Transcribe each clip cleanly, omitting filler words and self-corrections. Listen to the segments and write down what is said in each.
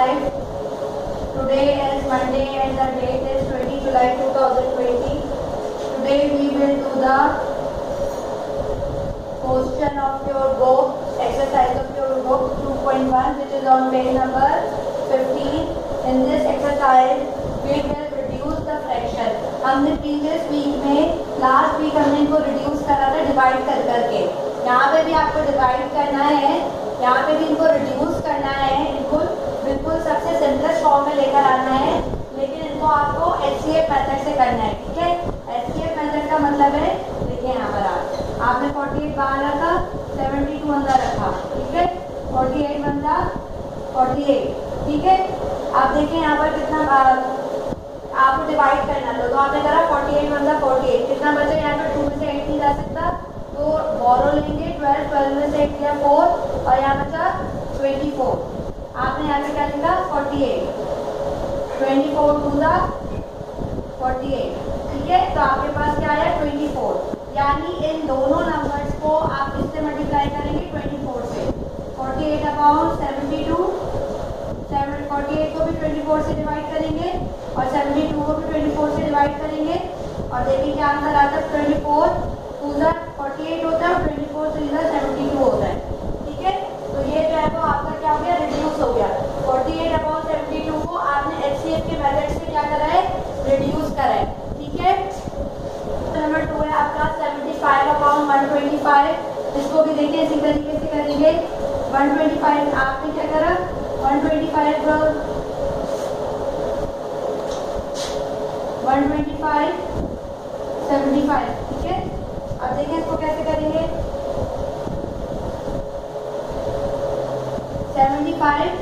5. Today is Monday and the date is 20 July 2020. Today we will do the question of your book, exercise of your book 2.1, which is on page number 15. In this exercise we will reduce the fraction. हमने previous week में last week हमने इनको reduce करा था divide कर करके. यहाँ पे भी आपको divide करना है, यहाँ पे भी इनको reduce करना है, इनको बिल्कुल सबसे सिंपलेस्ट फॉर्म में लेकर आना है, लेकिन इनको आपको HCF मेथड से करना है. ठीक है, HCF मेथड का मतलब है, देखिए यहाँ पर आपने 48 बाहर रखा, 72 अंदर रखा. ठीक है, 48 बंदा 48. ठीक है, आप देखिए यहाँ पर कितना आपको डिवाइड करना, तो आपने करा 48 बंदा 48. कितना बचा यहाँ पर? 2 में से 8 नहीं जा सकता, तो बोरो लेंगे 12, 12 में से 8 दिया 4 और यहाँ बचा 24. आपने यहाँ पे क्या लिखा? 48. 24 टू द 48. ठीक है, तो आपके पास क्या है? 24. यानी इन दोनों नंबर्स को आप इससे मल्टीप्लाई करेंगे 24 से. 48 अपॉन 72, 48 को भी 24 से डिवाइड करेंगे और 72 को भी 24 से डिवाइड करेंगे और देखिए क्या आंसर आता है. 24 टू द 48 होता है और 24 टू द 72 होता है. ठीक है, तो ये जो है वो आपका क्या हो गया? रिड्यूस हो गया. 48 अपॉन 72 को आपने HCF के मेथड से क्या करा है? रिड्यूस करा है. ठीक है, नंबर 2 है आपका 75 अपॉन 125. इसको भी देखिए इसी तरीके से करेंगे. 125 आपने क्या करा? 125 75. ठीक है, अब देखिए इसको कैसे करेंगे. 75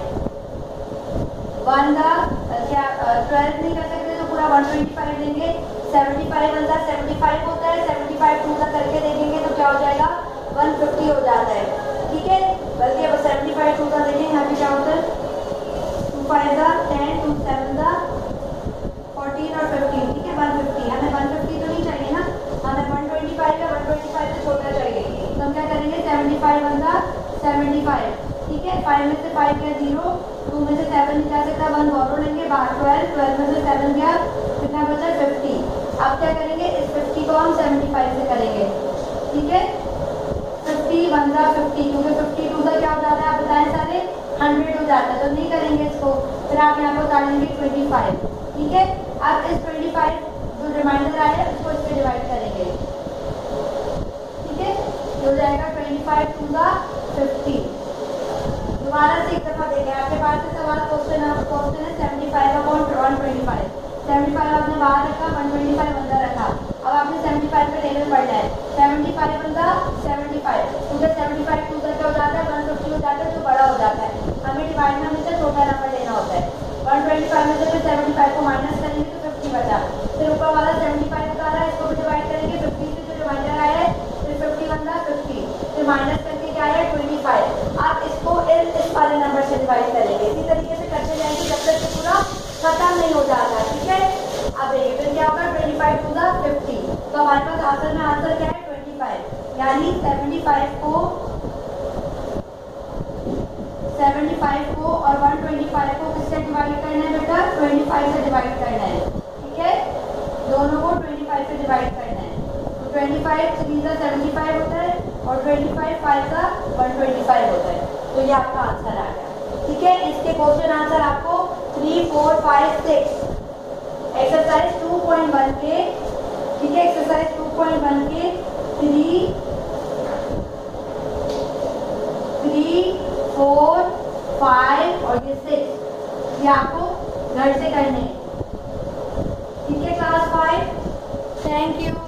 बंदा क्या 12 नहीं कर सकते तो पूरा 125 देंगे. 75 बंदा 75 होता है, 75 टू का करके देखेंगे तो क्या हो जाएगा? 150 हो जाता है. ठीक है, बल्कि अब 75 टू का देखें, यहाँ पे क्या होता है? 2 5 10, 2 7 14 और 15. ठीक है, 150. हमें 150 तो नहीं चाहिए ना, हमें 125 या 125 से छोटा चाहिए, तो हम क्या करेंगे? 75 बंदा 75. ठीक है, 5 में से 5 गया 0, 2 में से 7 नहीं जा सकता, 1 बोरो लेंगे, बाहर 12, 12 में से 7 गया, कितना बचा? 50. अब क्या करेंगे? इस 50 को हम 75 से करेंगे. ठीक है, 50 बंदा 50, क्योंकि 52 का क्या हो जाता है आप बताएं सारे? 100 हो जाता है, तो नहीं करेंगे इसको. फिर आप यहाँ पर उतार लेंगे 25. ठीक है, अब इस 25 जो रिमाइंडर आया उसको इस पर डिवाइड करेंगे. ठीक है, हो जाएगा 25 टू द 50. दोबारा से एक दफा देखें, आपके पास से सवाल क्वेश्चन है 75 अपॉन 125. 75 आपने बाहर रखा, 125 अंदर रखा. अब आपने 75 पे टेबल पढ़ना है. 75 बंदा 75, उधर 75 टू का क्या हो जाता है? 150 हो जाता है, जो बड़ा हो जाता है. हमें डिवाइड में हमेशा छोटा नंबर लेना होता है. 125 में से फिर 75 को माइनस करेंगे तो 50 बचा. फिर ऊपर वाला 75 उतारा है, इसको भी डिवाइड करेंगे. 50 से जो रिमाइंडर आया है, फिर 50 बंदा 50, फिर माइनस करके क्या है? 25. आप इसको इस वाले नंबर से डिवाइड करेंगे. इसी तरीके से करते जाएंगे जब तक ये पूरा खत्म नहीं हो जाता. ठीक है, अब देखिए फिर क्या होगा? 25 टू द 50. तो हमारे पास आंसर में आंसर क्या है? 25. यानी 75 को और 125 को किससे डिवाइड करना है बेटा? 25 से डिवाइड करना है. ठीक है, दोनों को 25 से डिवाइड करना है. तो 25 3 का 75 होता है और 25 5 का 125 होता है. तो ये आपका आंसर आ गया. ठीक है, इसके क्वेश्चन आंसर आपको 3 4 5 6 एक्सरसाइज 2.1 के. ठीक है, एक्सरसाइज 2.1 के 3 4 5 और ये 6 ये आपको घर से करने हैं. ठीक है क्लास 5. Thank you.